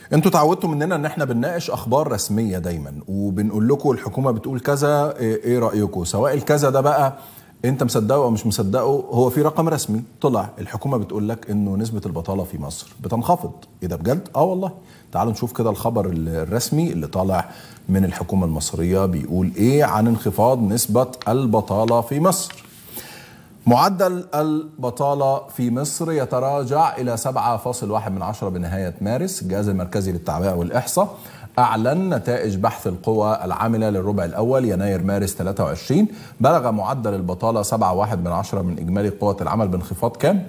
انتوا اتعودتوا مننا ان احنا بنناقش اخبار رسميه دايما، وبنقول لكم الحكومه بتقول كذا، ايه رايكم؟ سواء الكذا ده بقى انت مصدقه او مش مصدقه، هو في رقم رسمي طلع، الحكومه بتقول لك انه نسبه البطاله في مصر بتنخفض. ايه ده بجد؟ والله. تعالوا نشوف كده الخبر الرسمي اللي طالع من الحكومه المصريه بيقول ايه عن انخفاض نسبه البطاله في مصر. معدل البطالة في مصر يتراجع إلى 7.1 بنهاية مارس. الجهاز المركزي للتعبئة والإحصاء أعلن نتائج بحث القوى العاملة للربع الأول يناير مارس 23. بلغ معدل البطالة 7.1 من إجمالي قوة العمل بانخفاض كام؟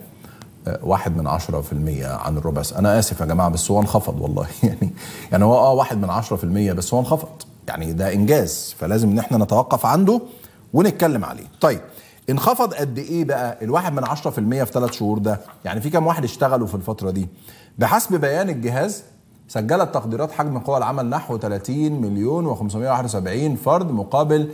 1% عن الربع. أنا آسف يا جماعة بس هو انخفض والله يعني هو 1% بس هو انخفض، يعني ده إنجاز فلازم إن احنا نتوقف عنده ونتكلم عليه. طيب انخفض قد ايه بقى ال1% في 3 شهور ده؟ يعني في كام واحد اشتغلوا في الفترة دي؟ بحسب بيان الجهاز سجلت تقديرات حجم قوى العمل نحو 30,571 فرد مقابل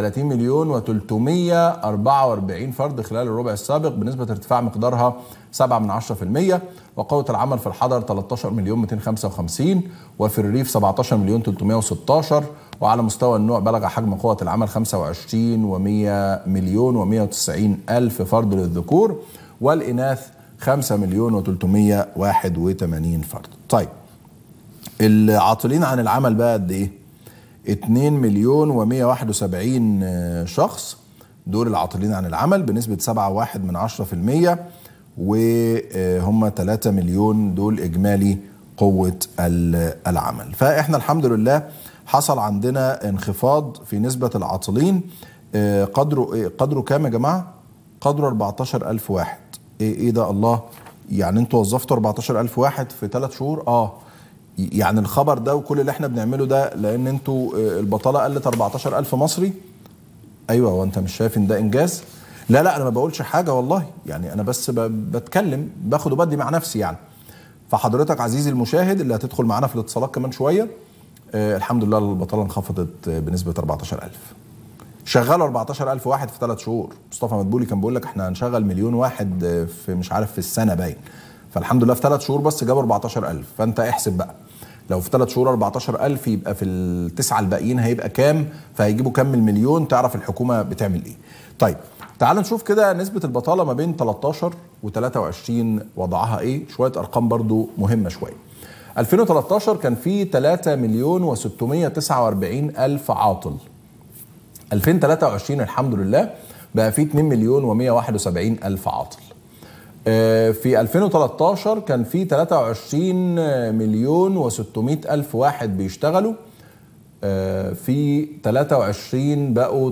30,344 فرد خلال الربع السابق بنسبة ارتفاع مقدارها 0.7%. وقوة العمل في الحضر 13,255 وفي الريف 17,316. وعلى مستوى النوع بلغ حجم قوة العمل 25,100,190,000 فرد للذكور، والإناث 5,381 فرد. طيب العاطلين عن العمل بقى قد ايه؟ 2,171,000 شخص دول العاطلين عن العمل بنسبة 7.1%، وهم 3 مليون دول إجمالي قوة العمل. فإحنا الحمد لله حصل عندنا انخفاض في نسبة العاطلين. قدره كام يا جماعة؟ قدره 14,000 واحد. ايه ده؟ الله، يعني انتوا وظفتوا 14,000 واحد في 3 شهور؟ يعني الخبر ده وكل اللي احنا بنعمله ده لان انتوا البطالة قلت 14,000 مصري؟ ايوه، وانت مش شايف ان ده انجاز؟ لا انا ما بقولش حاجة والله، يعني انا بس بتكلم باخد وبدي مع نفسي يعني. فحضرتك عزيزي المشاهد اللي هتدخل معانا في الاتصالات كمان شوية، الحمد لله البطالة انخفضت بنسبة 14,000. شغلوا 14,000 واحد في 3 شهور. مصطفى مدبولي كان بيقول لك احنا هنشغل 1,000,000 واحد في مش عارف في السنة باين. فالحمد لله في 3 شهور بس جابوا 14,000. فانت احسب بقى لو في 3 شهور 14,000 يبقى في ال9 الباقيين هيبقى كام؟ فهيجيبوا كام المليون؟ تعرف الحكومة بتعمل ايه. طيب تعال نشوف كده نسبة البطالة ما بين 13 و23 وضعها ايه. شوية ارقام برضو مهمة شوية. 2013 كان في 3,649,000 عاطل. 2023 الحمد لله بقى في 2,171,000 عاطل. في 2013 كان في 23,600,000 واحد بيشتغلوا. في 23 بقوا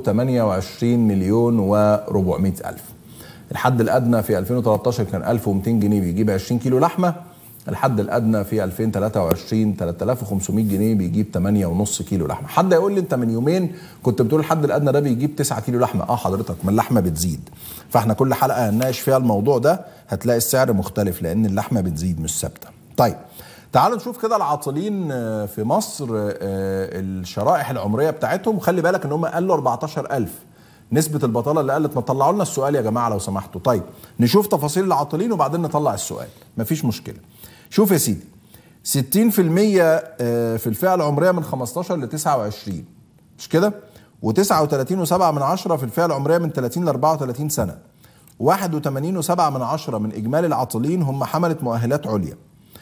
28,400,000. الحد الأدنى في 2013 كان 1200 جنيه بيجيب 20 كيلو لحمة. الحد الأدنى في 2023 3500 جنيه بيجيب 8.5 كيلو لحمة. حد يقول لي أنت من يومين كنت بتقول الحد الأدنى ده بيجيب 9 كيلو لحمة. حضرتك ما اللحمة بتزيد، فاحنا كل حلقة هنناقش فيها الموضوع ده هتلاقي السعر مختلف لأن اللحمة بتزيد مش ثابتة. طيب تعالوا نشوف كده العاطلين في مصر الشرائح العمرية بتاعتهم. خلي بالك ان هم قالوا 14,000 نسبة البطالة اللي قلت. ما طلعوا لنا السؤال يا جماعة لو سمحتوا. طيب نشوف تفاصيل العاطلين وبعدين نطلع السؤال، مفيش مشكلة. شوف يا سيدي، 60% في الفئة العمرية من 15 ل 29 مش كده؟ و39.7 في الفئة العمرية من 30 ل 34 سنة. 81.7 من إجمالي العاطلين هم حملة مؤهلات عليا.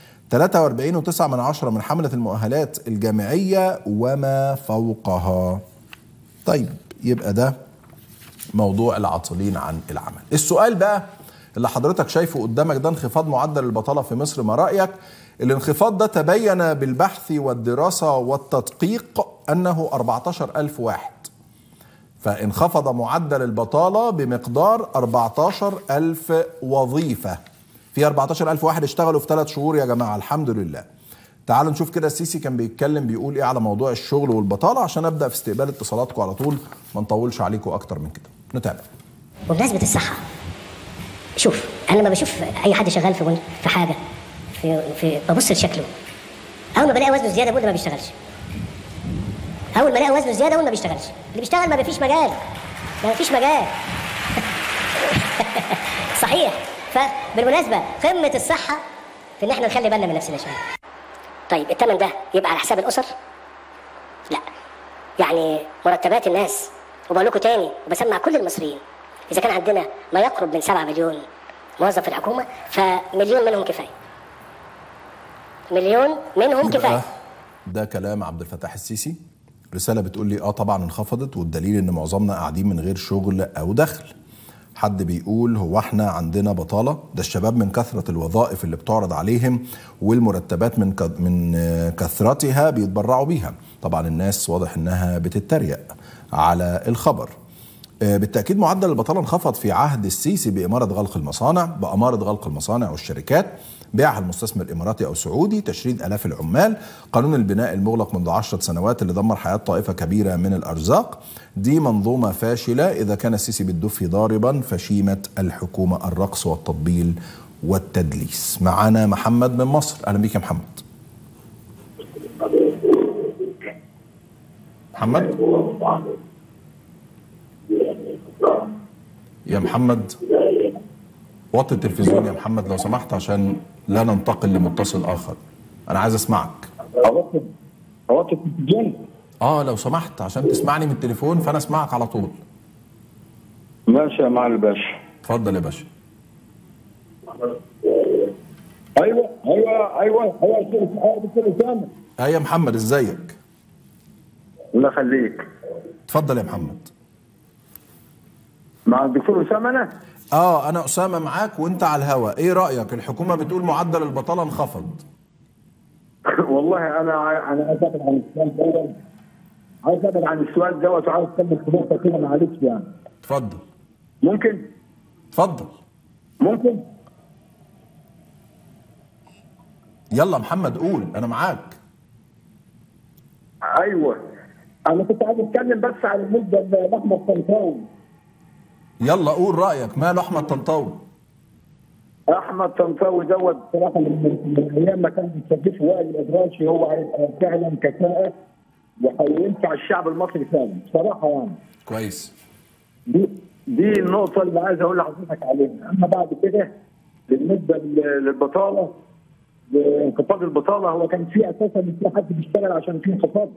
43.9 من حملة المؤهلات الجامعية وما فوقها. طيب يبقى ده موضوع العاطلين عن العمل. السؤال بقى اللي حضرتك شايفه قدامك ده، انخفاض معدل البطالة في مصر، ما رأيك؟ الانخفاض ده تبين بالبحث والدراسة والتدقيق أنه 14,000 واحد. فانخفض معدل البطالة بمقدار 14,000 وظيفة. في 14,000 واحد اشتغلوا في 3 شهور يا جماعة، الحمد لله. تعالوا نشوف كده السيسي كان بيتكلم بيقول ايه على موضوع الشغل والبطالة عشان ابدأ في استقبال اتصالاتكم على طول، ما نطولش عليكم اكتر من كده. نتابع. وبمناسبة الصحة، شوف انا لما بشوف اي حد شغال في حاجة ببص لشكله. اول ما بلاقي وزنه زيادة بقول ده ما بيشتغلش. اول ما الاقي وزنه زيادة بقول ما بيشتغلش. اللي بيشتغل ما فيش مجال، ما فيش مجال. صحيح. فبالمناسبة قمة الصحة في ان احنا نخلي بالنا من نفسنا شوية. طيب الثمن ده يبقى على حساب الاسر؟ لا. يعني مرتبات الناس، وبقول لكم تاني وبسمع كل المصريين، اذا كان عندنا ما يقرب من 7 مليون موظف في الحكومه، فمليون منهم كفايه. مليون منهم كفايه. ده كلام عبد الفتاح السيسي. رساله بتقول لي طبعا انخفضت، والدليل ان معظمنا قاعدين من غير شغل او دخل. حد بيقول هو احنا عندنا بطاله؟ ده الشباب من كثره الوظائف اللي بتعرض عليهم والمرتبات من كثرتها بيتبرعوا بيها. طبعا الناس واضح انها بتتريق على الخبر. بالتأكيد معدل البطالة انخفض في عهد السيسي بأمارة غلق المصانع والشركات، بيعها المستثمر الإماراتي أو سعودي، تشريد آلاف العمال، قانون البناء المغلق منذ 10 سنوات اللي دمر حياة طائفة كبيرة من الأرزاق. دي منظومة فاشلة. إذا كان السيسي بالدف ضاربا فشيمة الحكومة الرقص والتطبيل والتدليس. معنا محمد من مصر. أهلا بك يا محمد. يا محمد وطي التلفزيون يا محمد لو سمحت عشان لا ننتقل لمتصل آخر. أنا عايز أسمعك. اوطي التلفزيون؟ لو سمحت عشان تسمعني من التليفون، فأنا أسمعك على طول. ماشي يا معالي الباشا. اتفضل يا باشا. ايوه دكتور اسامه. يا محمد ازيك؟ الله يخليك. اتفضل يا محمد. مع الدكتور اسامه انا؟ انا اسامه معاك وانت على الهوا. ايه رايك؟ الحكومه بتقول معدل البطاله انخفض. والله انا عايز ابعد عن السؤال دوت وعايز اتكلم في نقطه كده معلش يعني. اتفضل. ممكن؟ اتفضل. ممكن؟ يلا محمد قول، انا معاك. ايوه انا كنت عايز اتكلم بس عن المده لاحمد طنطاوي. يلا قول رايك. ماله احمد طنطاوي؟ احمد طنطاوي دوت بصراحه من ايام ما كان بيستضيف وائل الادراشي هو هيبقى فعلا كفاءه وهينفع الشعب المصري فعلا بصراحه يعني. كويس. دي النقطه اللي عايز اقول لحضرتك عليها. اما بعد كده بالنسبه للبطاله، انخفاض البطاله، هو كان في اساسا في حد بيشتغل عشان في انخفاض.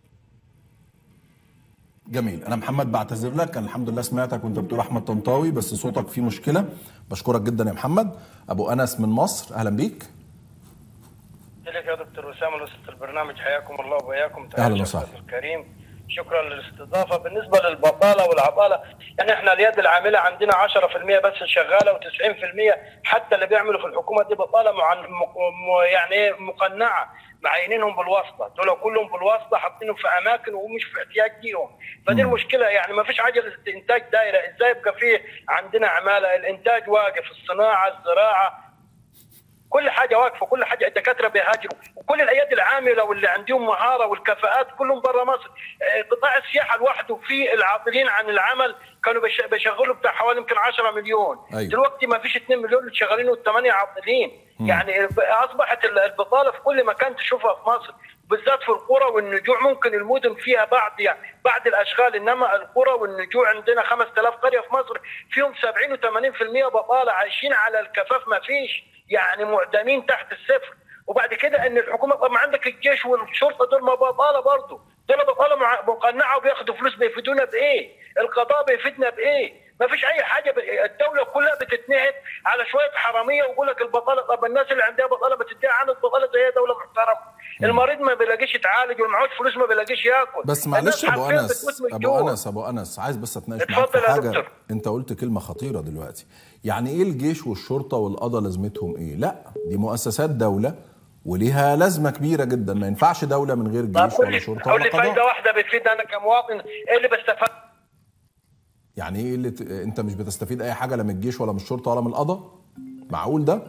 جميل. انا محمد بعتذر لك، انا الحمد لله سمعتك وانت بتقول احمد طنطاوي بس صوتك فيه مشكله. بشكرك جدا يا محمد. ابو انس من مصر، اهلا بيك. لك يا دكتور اسامه لوسط البرنامج، حياكم الله وبياكم. اهلا وسهلا. الكريم، شكرا للاستضافه. بالنسبه للبطاله والعطاله، يعني احنا اليد العامله عندنا 10% بس شغاله، و90% حتى اللي بيعملوا في الحكومه دي بطاله يعني مقنعه، معينينهم بالواسطه، دول كلهم بالواسطه، حاطينهم في اماكن ومش في احتياج ليهم. فدي المشكله، يعني ما فيش عجله انتاج دايره. ازاي يبقى فيه عندنا عماله؟ الانتاج واقف، الصناعه، الزراعه، كل حاجه واقفه، كل حاجه. الدكاتره بيهاجروا، وكل الايادي العامله واللي عندهم مهاره والكفاءات كلهم برا مصر. قطاع السياحه لوحده في العاطلين عن العمل كانوا بيشغلوا بتاع حوالي يمكن 10 مليون. أيوة. دلوقتي ما فيش 2 مليون اللي شغالين و8 عاطلين. يعني اصبحت البطاله في كل مكان تشوفها في مصر، بالذات في القرى والنجوع. ممكن المدن فيها بعض الاشغال، انما القرى والنجوع عندنا 5000 قريه في مصر فيهم 70 و80% بطاله، عايشين على الكفاف، ما فيش يعني معدمين تحت الصفر. وبعد كده ان الحكومه، طب ما عندك الجيش والشرطه دول ما بطاله برضه، دول بطاله مقنعه وبياخدوا فلوس. بيفيدونا بايه؟ القضاء بيفيدنا بايه؟ ما فيش اي حاجه. الدوله كلها بتتنهد على شويه حراميه ويقول لك البطاله. طب الناس اللي عندها بطاله بتدعي عن البطاله زي دوله محترمه. المريض ما بيلاقيش يتعالج، واللي معهوش فلوس ما بيلاقيش ياكل. بس معلش ابو انس عايز بس اتناقش معاك في حاجه. انت قلت كلمه خطيره دلوقتي. يعني ايه الجيش والشرطه والقضاء لازمتهم ايه؟ لا، دي مؤسسات دوله وليها لازمه كبيره جدا. ما ينفعش دوله من غير جيش ولا شرطه ولا قضاء. فايده واحده بتفيد انا كمواطن، ايه اللي بستفاد؟ يعني ايه اللي انت مش بتستفيد اي حاجه لا من الجيش ولا من الشرطه ولا من القضاء؟ معقول ده؟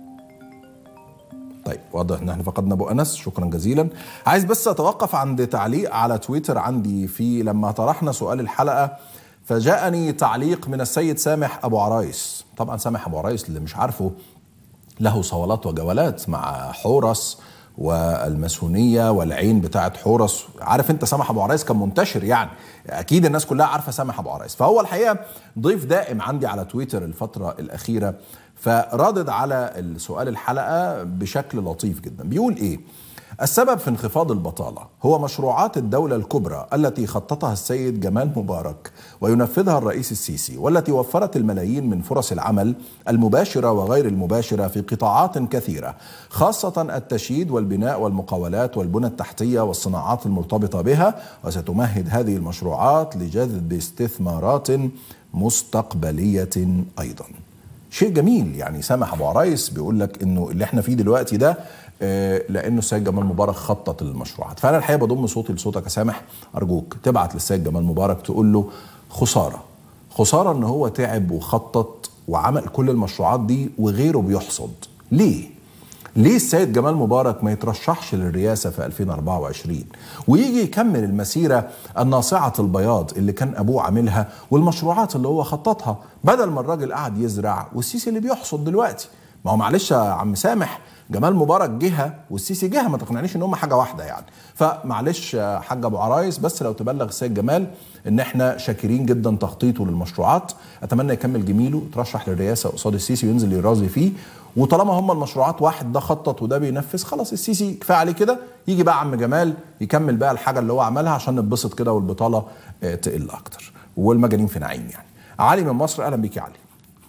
طيب واضح ان احنا فقدنا ابو انس، شكرا جزيلا. عايز بس اتوقف عند تعليق على تويتر عندي في لما طرحنا سؤال الحلقه، فجاءني تعليق من السيد سامح ابو عرايس. طبعا سامح ابو عرايس اللي مش عارفه له صولات وجولات مع حورس والماسونيه والعين بتاعت حورس. عارف انت سامح ابو عرايس كان منتشر، يعني اكيد الناس كلها عارفه سامح ابو عرايس. فهو الحقيقه ضيف دائم عندي على تويتر الفتره الاخيره، فردد على السؤال الحلقه بشكل لطيف جدا. بيقول ايه؟ السبب في انخفاض البطالة هو مشروعات الدولة الكبرى التي خططها السيد جمال مبارك وينفذها الرئيس السيسي، والتي وفرت الملايين من فرص العمل المباشرة وغير المباشرة في قطاعات كثيرة، خاصة التشييد والبناء والمقاولات والبنى التحتية والصناعات المرتبطة بها. وستمهد هذه المشروعات لجذب استثمارات مستقبلية أيضا. شيء جميل. يعني سامح أبو عرايس بيقول لك إنه اللي احنا فيه دلوقتي ده لانه السيد جمال مبارك خطط المشروعات. فانا الحقيقه بضم صوتي لصوتك يا سامح، ارجوك تبعت للسيد جمال مبارك تقول له خساره ان هو تعب وخطط وعمل كل المشروعات دي وغيره بيحصد. ليه السيد جمال مبارك ما يترشحش للرئاسه في 2024 ويجي يكمل المسيره الناصعه البياض اللي كان ابوه عاملها والمشروعات اللي هو خططها، بدل ما الراجل قاعد يزرع والسيسي اللي بيحصد دلوقتي؟ ما هو معلش يا عم سامح، جمال مبارك جهه والسيسي جهه، ما تقنعنيش ان هم حاجه واحده يعني. فمعلش يا حاج ابو عرايس، بس لو تبلغ السيد جمال ان احنا شاكرين جدا تخطيطه للمشروعات، اتمنى يكمل جميله، يترشح للرئاسه قصاد السيسي وينزل يرازي فيه. وطالما هم المشروعات واحد، ده خطط وده بينفذ، خلاص السيسي كفايه عليه كده، يجي بقى عم جمال يكمل بقى الحاجه اللي هو عملها عشان نتبسط كده والبطاله تقل اكتر والمجانين في نعيم يعني. علي من مصر، اهلا بيك يا علي.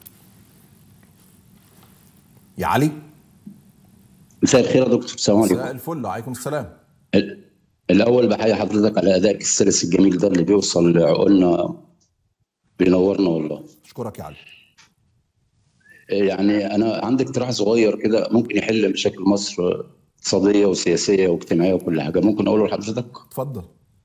يا علي مساء الخير يا دكتور. السلام عليكم. مساء الفل. وعليكم السلام. الاول بحيي حضرتك على ادائك السلس الجميل ده اللي بيوصل لعقولنا، بينورنا والله. اشكرك يا علي. يعني انا عندي اقتراح صغير كده ممكن يحل مشاكل مصر اقتصاديه وسياسيه واجتماعيه وكل حاجه، ممكن اقوله لحضرتك؟ اتفضل.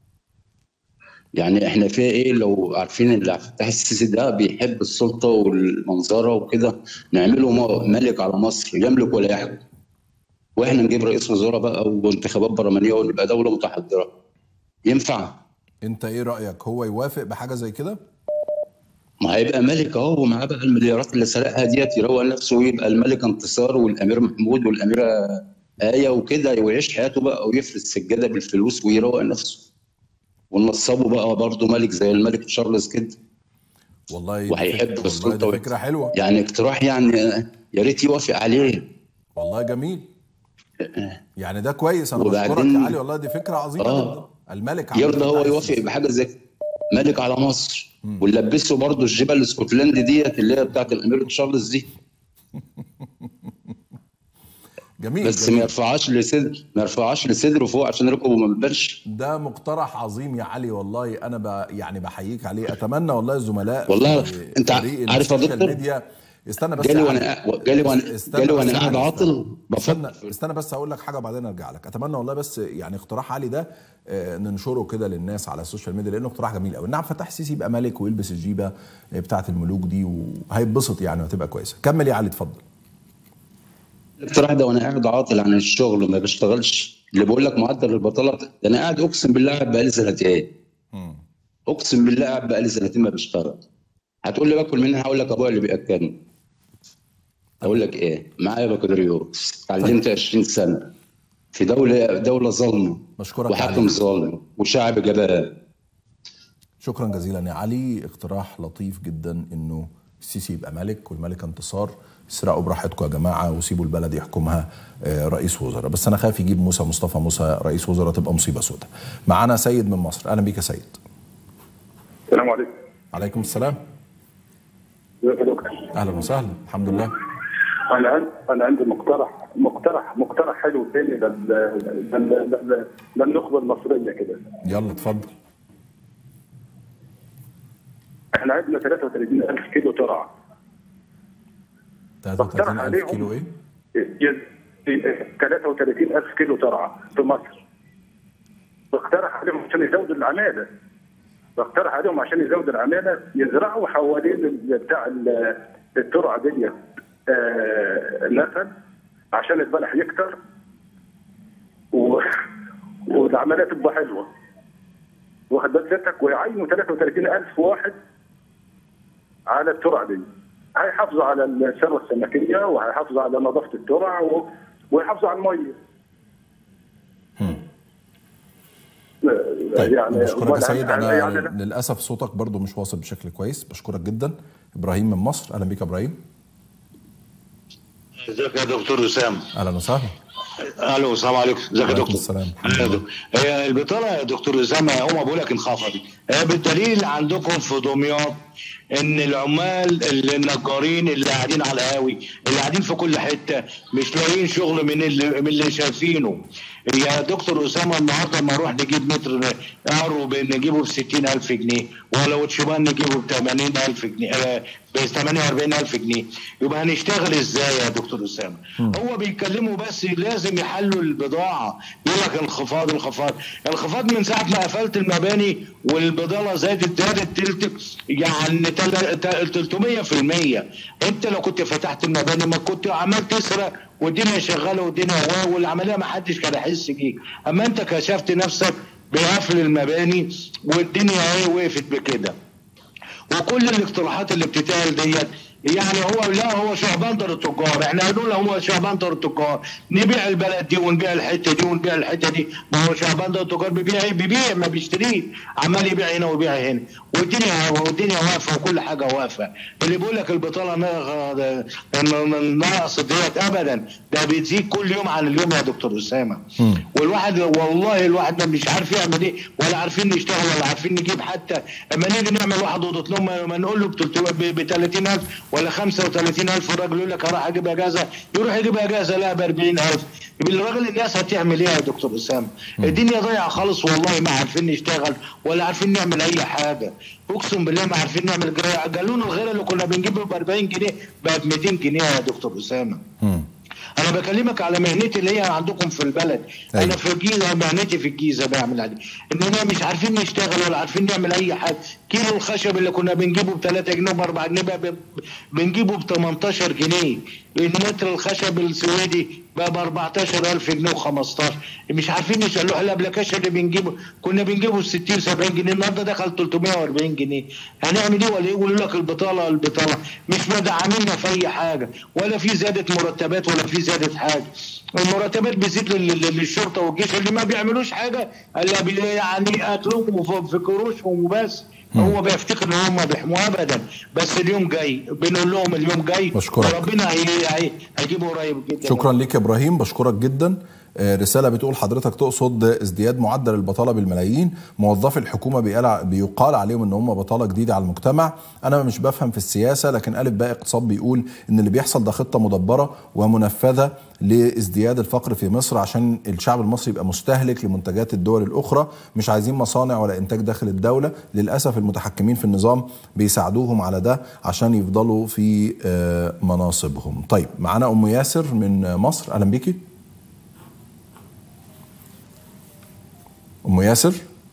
يعني احنا في ايه لو عارفين ان عبد الفتاح السيسي ده بيحب السلطه والمنظره وكده، نعمله ملك على مصر يملك ولا يحكم، واحنا نجيب رئيس وزراء بقى وانتخابات برلمانيه ونبقى دوله متحضره. ينفع؟ انت ايه رايك؟ هو يوافق بحاجه زي كده؟ ما هيبقى ملك اهو، ومعاه بقى المليارات اللي سرقها ديت، يروق نفسه ويبقى الملك انتصار والامير محمود والاميره ايه وكده، ويعيش حياته بقى ويفرد سجاده بالفلوس ويروق نفسه، ونصبه بقى برضه ملك زي الملك تشارلز كده. والله وهيحب السلطه. والله فكره حلوه يعني اقتراح، يعني يا ريت يوافق عليه. والله جميل. يعني ده كويس. انا بشكرك يا علي، والله دي فكره عظيمه جدا. الملك يرضى هو يوافق بحاجه زي ملك على مصر، ونلبسه برضه الجبل الاسكتلندي ديت اللي هي بتاعت الامير تشارلز دي. جميل. بس جميل. ما يرفعهاش لصدره فوق عشان ركبه ما يبانش. ده مقترح عظيم يا علي، والله انا يعني بحييك عليه. اتمنى والله الزملاء والله انت عارف يا دكتور، استنى بس. جالي وانا قاعد عاطل استنى بس هقول لك حاجه وبعدين ارجع لك. اتمنى والله بس يعني اقتراح علي ده ننشره كده للناس على السوشيال ميديا، لانه اقتراح جميل قوي ان عبد الفتاح السيسي يبقى ملك ويلبس الجيبه بتاعه الملوك دي، وهيتبسط يعني وهتبقى كويسه. كمل يا علي اتفضل. الاقتراح ده وانا قاعد عاطل عن الشغل وما بشتغلش، اللي بقول لك معدل البطاله ده انا قاعد اقسم بالله بقالي سنتين. اقسم بالله قاعد بقالي سنتين ما بشتغل. هتقول لي باكل منين؟ هقول لك ابويا اللي بياكلني. اقول لك ايه؟ معايا بكالوريوس، اتعلمت 20 سنه في دوله ظالمه وحاكم ظالم وشعب جبان. شكرا جزيلا يا علي. اقتراح لطيف جدا انه السيسي يبقى ملك والملك انتصار. اسرقوا براحتكم يا جماعه وسيبوا البلد يحكمها رئيس وزراء. بس انا خايف يجيب مصطفى موسى رئيس وزراء، تبقى مصيبه سوداء. معانا سيد من مصر، اهلا بيك يا سيد. السلام عليكم. عليكم السلام. ازيك يا دكتور؟ اهلا وسهلا. الحمد لله. انا عندي مقترح حلو تاني للنخبه المصريه كده. يلا اتفضل. احنا عندنا 33,000 كيلو ترعه. 33,000 كيلو ايه؟ 33,000 كيلو ترعه في مصر. بقترح عليهم عشان يزودوا العماله. يزرعوا حوالين بتاع الترعه ديت نخل عشان البلح يكتر والعمليه تبقى حلوه. واخد بال سيادتك؟ ويعينوا 33,000 واحد على الترعه دي. هيحافظوا على الثروه السمكيه وهيحافظوا على نظافه الترع ويحافظوا على الميه. طيب يعني بشكرك يا سيد. انا يعني للاسف صوتك برضو مش واصل بشكل كويس. بشكرك جدا. ابراهيم من مصر، اهلا بيك يا ابراهيم. ازيك يا دكتور اسامه؟ اهلا وسهلا. الو السلام عليكم. ازيك يا دكتور؟ السلام. هي البطاله يا دكتور اسامه هم بقول لك انخفضت، هي بالدليل عندكم في دمياط ان العمال النجارين اللي قاعدين على القهاوي اللي قاعدين في كل حته مش لاقيين شغل من اللي شايفينه. يا دكتور اسامه النهارده لما نروح نجيب متر قارو نجيبه ب 60,000 جنيه، ولا وتشيبان نجيبه ب 80,000 جنيه، ب 48,000 جنيه، يبقى هنشتغل ازاي يا دكتور اسامه؟ هو بيتكلموا بس لازم يحلوا البضاعه، يقول لك انخفاض من ساعه ما قفلت المباني والبضاعه زادت تلت يعني 300%. انت لو كنت فتحت المباني ما كنت عمال تسرق والدنيا شغاله والدنيا والعمليه ما حدش كان هيحس بيك، اما انت كشفت نفسك بقفل المباني والدنيا وقفت بكده. وكل الاقتراحات اللي بتتقال ديت يعني هو شعبندر التجار، احنا هنقول هو شعبندر التجار، نبيع البلد دي ونبيع الحته دي ونبيع الحته دي، ما هو شعبندر التجار بيبيع ما بيشتريش، عمال يبيع هنا ويبيع هنا والدنيا واقفه وكل حاجه واقفه. اللي بيقول لك البطاله ناقص ديت ابدا، ده بتزيد كل يوم عن اليوم يا دكتور اسامه. والواحد والله الواحد مش عارف يعمل ايه، ولا عارفين نشتغل ولا عارفين نجيب، حتى اما نيجي نعمل واحد اوضه نوم ما نقول له ب 30,000 ولا 35,000، الراجل يقول لك هروح اجيب اجازه، يروح يجيب اجازه لا ب 40,000. الراجل الناس هتعمل ايه يا دكتور اسامه؟ الدنيا ضايعه خالص والله، ما عارفين نشتغل ولا عارفين نعمل اي حاجه، اقسم بالله ما عارفين نعمل. جالون الغيره اللي كنا بنجيبه ب 40 جنيه بقى ب 200 جنيه يا دكتور اسامه. انا بكلمك على مهنتي اللي هي عندكم في البلد. أيوة. انا في الجيزه، مهنتي في الجيزه بعمل عليه اننا مش عارفين نشتغل ولا عارفين نعمل اي حاجه. كيلو الخشب اللي كنا بنجيبه ب 3 جنيه وب 4 جنيه بقى بنجيبه ب 18 جنيه. المتر الخشب السويدي بقى ب 14,000 جنيه و15. مش عارفين نشلوح الابلكيشن اللي كنا بنجيبه ب 60 70 جنيه، النهارده دخل 340 جنيه. هنعمل ايه ولا يقولوا لك البطاله مش مدعميننا في اي حاجه، ولا في زياده مرتبات ولا في زياده حاجه. المرتبات بتزيد للشرطه والجيش اللي ما بيعملوش حاجه الا يعني اكلهم في كروشهم وبس. هو بيفتكر ان هم بيحموه ابدا، بس اليوم جاي بنقول لهم اليوم جاي وربنا هيجيبه قريب جدا. شكرا لك يا ابراهيم، بشكرك جدا. رسالة بتقول حضرتك تقصد ازدياد معدل البطالة بالملايين، موظفي الحكومة بيقال عليهم ان هم بطالة جديدة على المجتمع. انا مش بفهم في السياسة، لكن ألف باء اقتصاد بيقول ان اللي بيحصل ده خطة مدبرة ومنفذة لازدياد الفقر في مصر عشان الشعب المصري يبقى مستهلك لمنتجات الدول الأخرى، مش عايزين مصانع ولا إنتاج داخل الدولة. للأسف المتحكمين في النظام بيساعدوهم على ده عشان يفضلوا في مناصبهم. طيب معانا أم ياسر من مصر، أهلا بيكي. أم ياسر.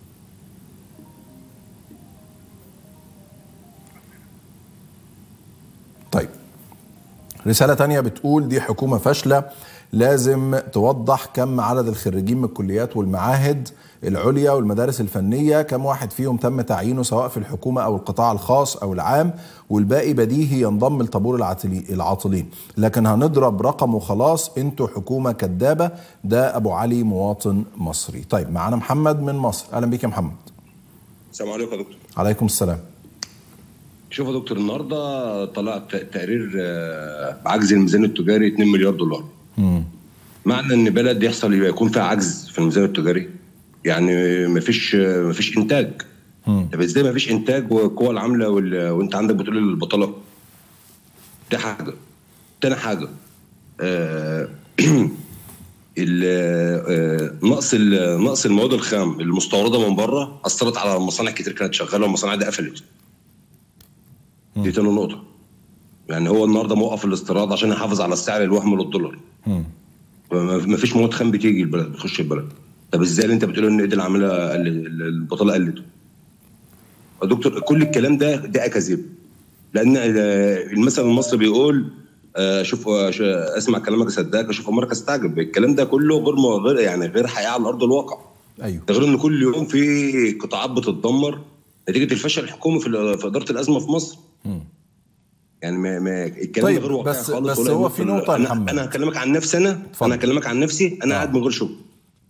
طيب رسالة تانية بتقول دي حكومة فاشلة، لازم توضح كم عدد الخريجين من الكليات والمعاهد العليا والمدارس الفنية، كم واحد فيهم تم تعيينه سواء في الحكومة أو القطاع الخاص أو العام، والباقي بديهي ينضم لطابور العاطلين، لكن هنضرب رقم وخلاص، انتوا حكومة كدابة. ده أبو علي مواطن مصري. طيب معنا محمد من مصر، أهلا بيك يا محمد. السلام عليكم يا دكتور. عليكم السلام. شوف يا دكتور، النهارده طلع تقرير بعجز الميزان التجاري 2 مليار دولار. معنى ان بلد يكون فيها عجز في الميزان التجاري، يعني مفيش انتاج. طب ازاي مفيش انتاج والقوى العامله وانت عندك بتقول البطاله؟ دي حاجه. تاني حاجه نقص المواد الخام المستورده من بره اثرت على مصانع كتير كانت شغاله والمصانع دي قفلت. دي تاني نقطه. يعني هو النهارده موقف الاستيراد عشان يحافظ على السعر الوهمي للدولار. مفيش مواد خام بتيجي البلد، بتخش البلد. طب ازاي اللي انت بتقول ان ايدي العامله البطاله قلت؟ يا دكتور كل الكلام ده اكاذيب، لان المثل المصري بيقول شوف اسمع كلامك صدقك، اشوف امرك استعجب. الكلام ده كله غير حقيقه على ارض الواقع. ايوه. ده غير ان كل يوم في قطاعات بتتدمر نتيجه الفشل الحكومي في اداره الازمه في مصر. يعني ما الكلام طيب ده غير واقعي خالص. بس هو في نقطه يا محمد، انا هكلمك عن نفسي. انا هكلمك عن نفسي، انا قاعد من غير شغل.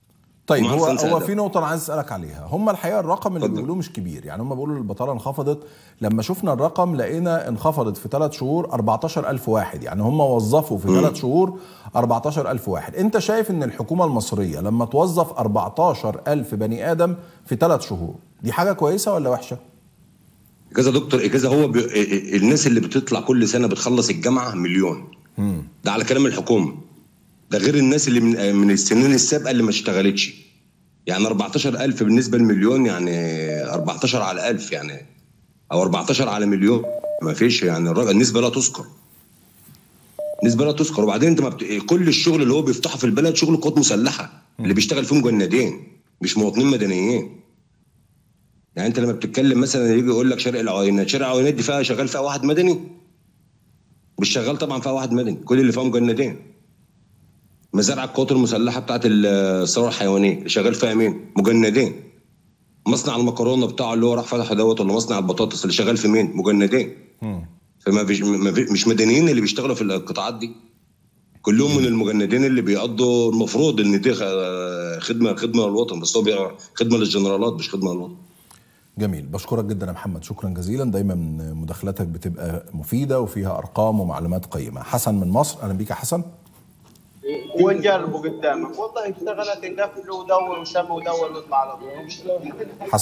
طيب هو في نقطة أنا عايز أسألك عليها. هم الحقيقة الرقم اللي بيقولوه مش كبير، يعني هم بيقولوا البطالة انخفضت، لما شفنا الرقم لقينا انخفضت في 3 شهور 14,000 واحد، يعني هم وظفوا في 3 شهور 14,000 واحد. أنت شايف إن الحكومة المصرية لما توظف 14,000 بني آدم في 3 شهور دي حاجة كويسة ولا وحشة؟ إجازة دكتور، إجازة هو الناس اللي بتطلع كل سنة بتخلص الجامعة مليون. ده على كلام الحكومة، ده غير الناس اللي من السنين السابقة اللي ما اشتغلتش. يعني 14,000 بالنسبة للمليون، يعني 14 على 1000 يعني، أو 14 على مليون، ما فيش يعني النسبة لا تذكر. نسبة لا تذكر. وبعدين أنت كل الشغل اللي هو بيفتحه في البلد شغل قوات مسلحة، اللي بيشتغل فيهم مجندين مش مواطنين مدنيين. يعني أنت لما بتتكلم مثلا يجي يقول لك شارع العوينات، شارع العوينات دي فيها شغال فيها واحد مدني؟ مش شغال طبعا فيها واحد مدني، كل اللي فيها مجندين. مزارع القوات المسلحه بتاعت الثروه الحيوانيه اللي شغال فيها مين؟ مجندين. مصنع المكرونه بتاعه اللي هو راح فتحه دوت، ولا مصنع البطاطس اللي شغال في مين؟ مجندين. فما فيش مش مدنيين اللي بيشتغلوا في القطاعات دي، كلهم من المجندين اللي بيقضوا المفروض ان دي خدمه للوطن، بس هو خدمه للجنرالات مش خدمه للوطن. جميل، بشكرك جدا يا محمد، شكرا جزيلا. دايما مداخلاتك بتبقى مفيده وفيها ارقام ومعلومات قيمه. حسن من مصر، اهلا بيك يا حسن. ونجربه قدامك والله اشتغلت نقفل ودور وسمي ودور واطلع على طول.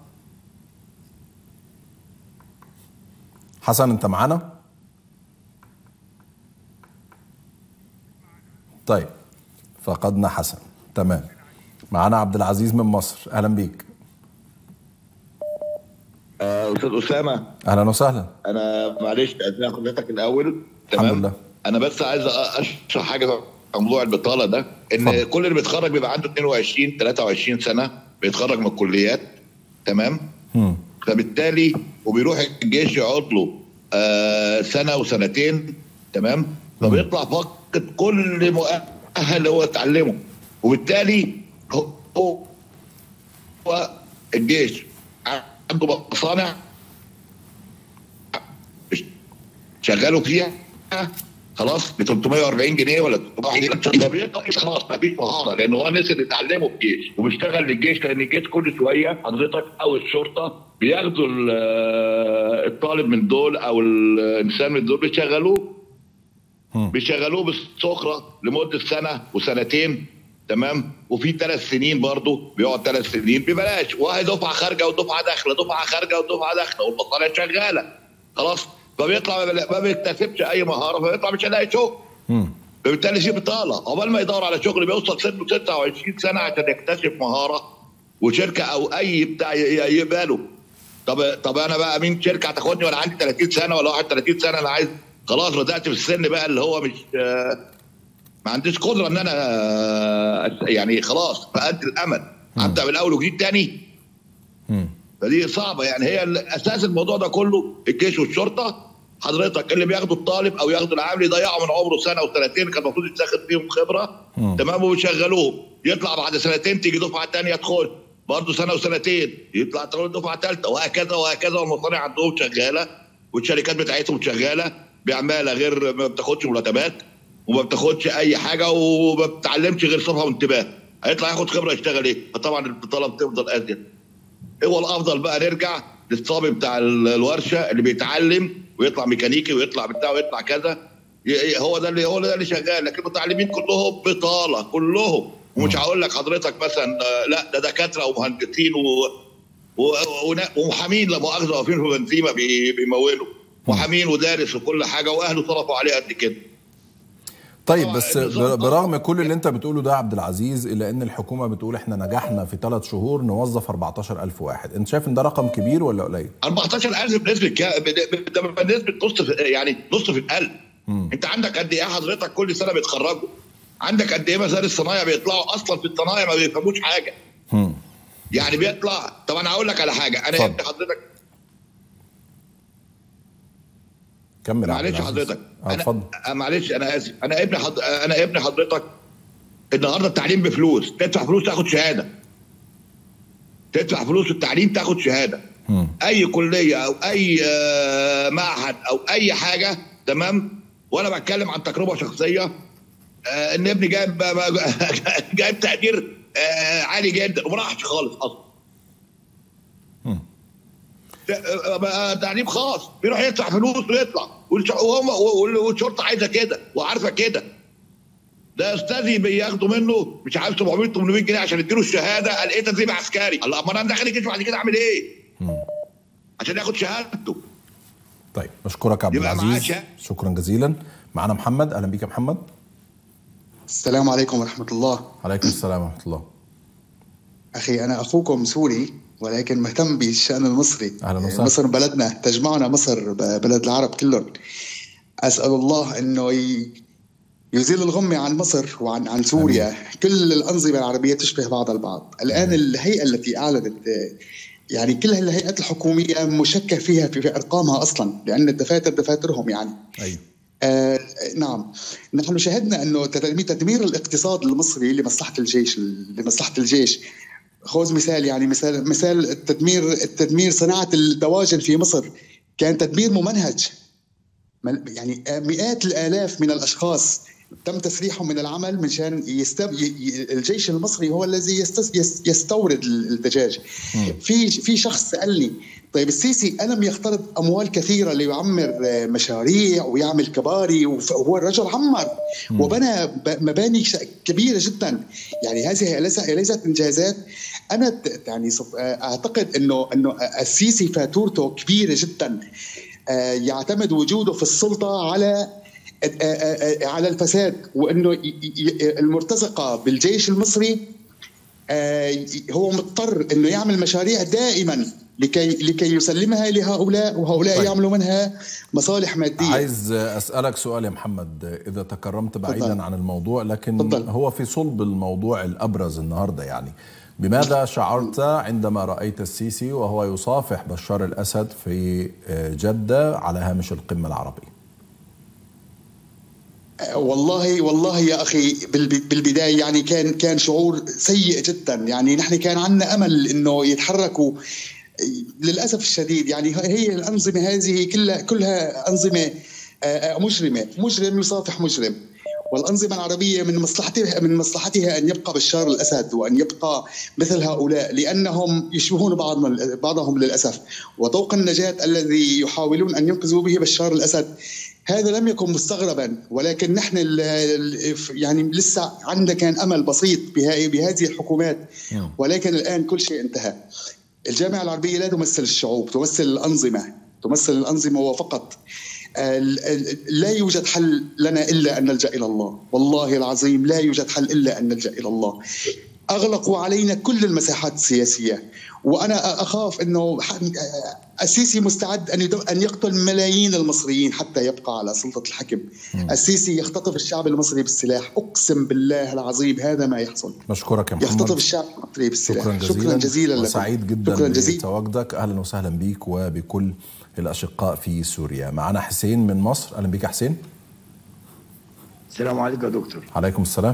حسن انت معانا؟ طيب فقدنا حسن. تمام، معانا عبد العزيز من مصر، اهلا بيك. استاذ اسامه اهلا وسهلا. انا معلش ازي حضرتك الاول. تمام، الحمد لله. انا بس عايز اشرح حاجه في موضوع البطاله ده، ان كل اللي بيتخرج بيبقى عنده 22 23 سنه، بيتخرج من الكليات. تمام. فبالتالي وبيروح الجيش يقعد له سنه وسنتين. تمام. فبيطلع فقد كل مؤهل هو اتعلمه، وبالتالي هو الجيش عنده مصانع شغالوا فيها خلاص ب 340 جنيه ولا 340 جنيه، خلاص ما فيش مهاره، لان هو الناس اللي اتعلموا في الجيش وبيشتغل للجيش، لان الجيش كل شويه حضرتك او الشرطه بياخدوا الطالب من دول او الانسان من دول بيشغلوه بالسخره لمده سنه وسنتين. تمام. وفي 3 سنين برضه بيقعد 3 سنين ببلاش، وهي دفعه خارجه ودفعه داخله، دفعه خارجه ودفعه داخله، والمصانع شغاله خلاص. فبيطلع ما بيكتسبش اي مهاره، فبيطلع مش هيلاقي شغل. فبالتالي في بطاله، عقبال ما يدور على شغل بيوصل سنه 26 سنه عشان يكتسب مهاره، وشركه او اي بتاع يقبله. طب انا بقى مين شركه هتاخدني وانا عندي 30 سنه ولا 31 سنه؟ انا عايز خلاص بدات في السن بقى اللي هو مش ما عنديش قدره ان انا يعني خلاص فقدت الامل، ابدا من الاول وجديد تاني. فدي صعبه يعني. هي اساس الموضوع ده كله الجيش والشرطه، حضرتك اللي بياخدوا الطالب او ياخدوا العامل يضيعوا من عمره سنه وسنتين كان المفروض يتاخد فيهم خبره. تمام. وبيشغلوه، يطلع بعد سنتين تيجي دفعه ثانيه تدخل برضه سنه وسنتين، يطلع دفعه ثالثه، وهكذا وهكذا. والمصانع عندهم شغاله والشركات بتاعتهم شغاله بعماله غير ما بتاخدش مرتبات وما بتاخدش اي حاجه وما بتتعلمش غير صرفه وانتباه. هيطلع ياخد خبره يشتغل ايه؟ فطبعا البطاله بتفضل ازيد. هو الافضل بقى نرجع للصبي بتاع الورشه اللي بيتعلم ويطلع ميكانيكي ويطلع بتاع ويطلع كذا، هو ده اللي شغال. لكن المتعلمين كلهم بطاله كلهم. ومش هقول لك حضرتك مثلا لا ده دكاتره ومهندسين ومحامين لا مؤاخذه واقفين في بنزيمه بيمولوا، محامين ودارس وكل حاجه، واهله صرفوا عليه قد كده. طيب بس برغم كل اللي انت بتقوله ده عبد العزيز، الا ان الحكومه بتقول احنا نجحنا في 3 شهور نوظف 14,000 واحد، انت شايف ان ده رقم كبير ولا قليل؟ 14,000 بنسبه نص، يعني نص في القلب. انت عندك قد ايه حضرتك كل سنه بيتخرجوا؟ عندك قد ايه مثلا الصنايع بيطلعوا اصلا في الصنايع ما بيفهموش حاجه. يعني بيطلع. طب انا هقول لك على حاجه، انا ابن حضرتك كمل. معلش حضرتك اتفضل. معلش انا اسف. انا ابن حضرتك النهارده التعليم بفلوس، تدفع فلوس تاخد شهاده، تدفع فلوس التعليم تاخد شهاده. اي كليه او اي معهد او اي حاجه. تمام. وانا بتكلم عن تجربه شخصيه. ان ابني جايب تقدير عالي جدا وما راحش خالص اصلا. تعليم خاص بيروح يدفع فلوس ويطلع، والشرطه عايزه كده وعارفه كده. ده استاذي بياخدوا منه مش عارف 700 800 جنيه عشان يديله الشهاده. قال ايه تدريب عسكري؟ الله، امال انا داخل الجيش بعد كده اعمل ايه؟ عشان ياخد شهادته. طيب بشكرك عبد العزيز، شكرا جزيلا. معنا محمد، اهلا بيك يا محمد. السلام عليكم ورحمه الله. عليكم السلام ورحمه الله. اخي انا اخوكم سوري ولكن مهتم بالشأن المصري. اهلا وسهلا. مصر بلدنا، تجمعنا مصر بلد العرب كلهم. اسال الله انه يزيل الغمة عن مصر وعن سوريا. أمين. كل الأنظمة العربية تشبه بعضها البعض. الآن الهيئة التي أعلنت، يعني كل الهيئات الحكومية مشكك فيها في أرقامها أصلا، لأن الدفاتر دفاترهم يعني. أيوة. نعم، نحن شاهدنا أنه تدمير الاقتصاد المصري لمصلحة الجيش. خذ مثال، يعني مثال التدمير صناعة الدواجن في مصر كان تدمير ممنهج. يعني مئات الآلاف من الأشخاص تم تسريحهم من العمل منشان الجيش المصري هو الذي يستورد الدجاج. في شخص سألني طيب السيسي ألم يقترض أموال كثيرة ليعمر مشاريع ويعمل كباري، وهو الرجل عمر وبنى مباني كبيرة جدا. يعني هذه ليست إنجازات. أنا يعني أعتقد إنه السيسي فاتورته كبيرة جدا. يعتمد وجوده في السلطة على الفساد، وأنه المرتزقة بالجيش المصري هو مضطر أنه يعمل مشاريع دائما لكي يسلمها لهؤلاء، وهؤلاء طيب. يعملوا منها مصالح مادية. عايز أسألك سؤال يا محمد، إذا تكرمت بعيدا عن الموضوع لكن هو في صلب الموضوع الأبرز النهاردة، يعني بماذا شعرت عندما رأيت السيسي وهو يصافح بشار الأسد في جدة على هامش القمة العربية؟ والله يا أخي بالبداية يعني كان شعور سيء جدا. يعني نحن كان عندنا أمل إنه يتحركوا. للأسف الشديد يعني هي الأنظمة هذه كلها أنظمة مجرم يصافح مجرم. والأنظمة العربية من مصلحتها أن يبقى بشار الأسد وأن يبقى مثل هؤلاء، لأنهم يشبهون بعضهم للأسف. وطوق النجاة الذي يحاولون أن ينقذوا به بشار الأسد هذا لم يكن مستغربا، ولكن نحن يعني لسه عندنا كان أمل بسيط بهذه الحكومات، ولكن الآن كل شيء انتهى. الجامعة العربية لا تمثل الشعوب، تمثل الأنظمة وفقط. لا يوجد حل لنا إلا أن نلجأ إلى الله. والله العظيم لا يوجد حل إلا أن نلجأ إلى الله. أغلقوا علينا كل المساحات السياسية، وأنا أخاف أنه السيسي مستعد أن يقتل ملايين المصريين حتى يبقى على سلطة الحكم. السيسي يختطف الشعب المصري بالسلاح، أقسم بالله العظيم هذا ما يحصل. بشكرك يا محمد. يختطف الشعب المصري بالسلاح. شكرا جزيلا لكم. وسعيد جدا بتواجدك. أهلا وسهلا بيك وبكل الأشقاء في سوريا. معنا حسين من مصر، أهلا بك يا حسين. السلام عليكم يا دكتور. عليكم السلام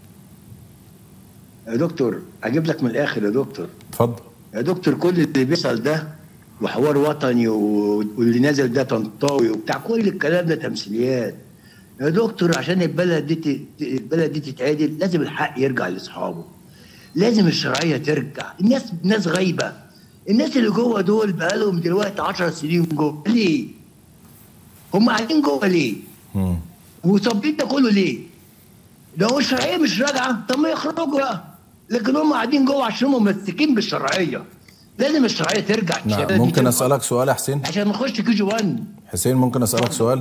يا دكتور. أجيب لك من الآخر يا دكتور. اتفضل يا دكتور. كل اللي بيحصل ده وحوار وطني واللي نازل ده طنطاوي وبتاع، كل الكلام ده تمثيليات يا دكتور. عشان البلد دي تتعدل لازم الحق يرجع لاصحابه، لازم الشرعيه ترجع. الناس غايبه. الناس اللي جوه دول بقالهم دلوقتي 10 سنين جوه. ليه؟ هم قاعدين جوه ليه؟ وطبيب ده كله ليه؟ لو الشرعيه مش راجعه طب ما يخرجوا بقى، لكن هم قاعدين جوه عشان هم ممسكين بالشرعيه. لازم الشرعيه ترجع. نعم. ممكن اسالك سؤال يا حسين عشان نخش كي جي 1؟ حسين ممكن اسالك سؤال؟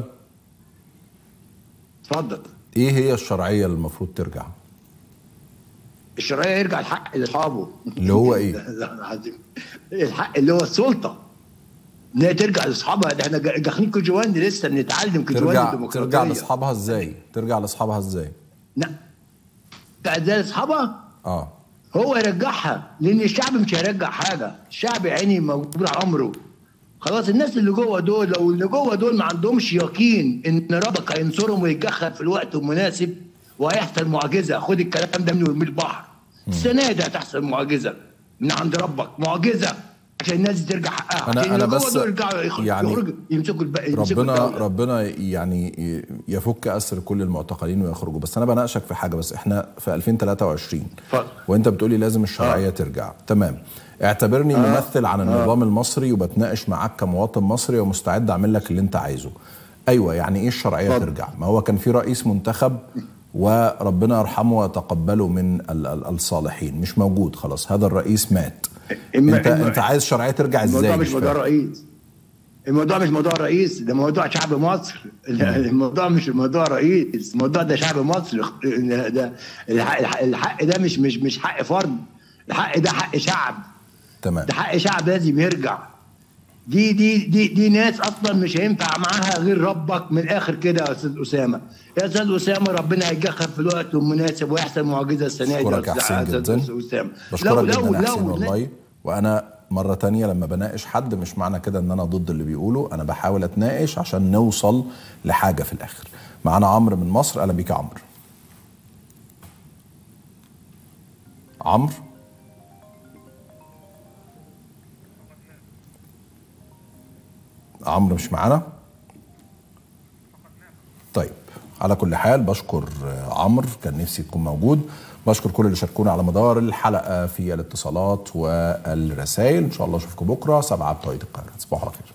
اتفضل. ايه هي الشرعيه اللي المفروض ترجع؟ الشرعيه يرجع الحق لاصحابه. اللي هو ايه؟ الحق اللي هو السلطه، ان هي ترجع لاصحابها. ده احنا داخلين كي جي 1 لسه بنتعلم كي جي 1 الديمقراطيه. ترجع لاصحابها ازاي؟ نعم. ترجع لاصحابها؟ هو يرجعها، لان الشعب مش هيرجع حاجه. الشعب عيني موجود على امره. خلاص الناس اللي جوه دول، لو اللي جوه دول ما عندهمش يقين ان ربك هينصرهم ويتدخل في الوقت المناسب وهيحصل معجزه. خد الكلام ده من البحر. السنه دي هتحصل معجزه من عند ربك، معجزه عشان الناس دي ترجع حقها. انا بس يعني يمسكوا ربنا يعني يفك اسر كل المعتقلين ويخرجوا. بس انا بناقشك في حاجه، بس احنا في 2023 وانت بتقولي لازم الشرعيه ترجع. تمام، اعتبرني ممثل عن النظام المصري وبتناقش معاك كمواطن مصري ومستعد اعمل لك اللي انت عايزه. ايوه، يعني ايه الشرعيه ترجع؟ ما هو كان في رئيس منتخب وربنا يرحمه ويتقبله من الصالحين، مش موجود خلاص، هذا الرئيس مات. انت عايز الشرعيه ترجع ازاي؟ الموضوع مش موضوع رئيس، الموضوع مش موضوع رئيس، ده موضوع شعب مصر. الموضوع مش موضوع رئيس، الموضوع ده شعب مصر. ده الحق ده مش حق فرد، الحق ده حق شعب. تمام، ده حق شعب لازم يرجع. دي ناس اصلا مش هينفع معاها غير ربك. من الاخر كده يا استاذ اسامه، يا استاذ اسامه، ربنا هيتجخر في الوقت المناسب ويحصل معجزه السنه دي. بشكرك يا حسين جدا، بشكرك جدا يا حسين والله. وانا مره تانية لما بناقش حد مش معنى كده ان انا ضد اللي بيقوله، انا بحاول اتناقش عشان نوصل لحاجه في الاخر. معانا عمرو من مصر. اهلا بيك يا عمرو. عمرو مش معانا. طيب، على كل حال بشكر عمرو، كان نفسي تكون موجود. بشكر كل اللي شاركونا على مدار الحلقه في الاتصالات والرسائل. ان شاء الله اشوفكم بكره 7 بتوقيت القاهره. تصبحوا على خير.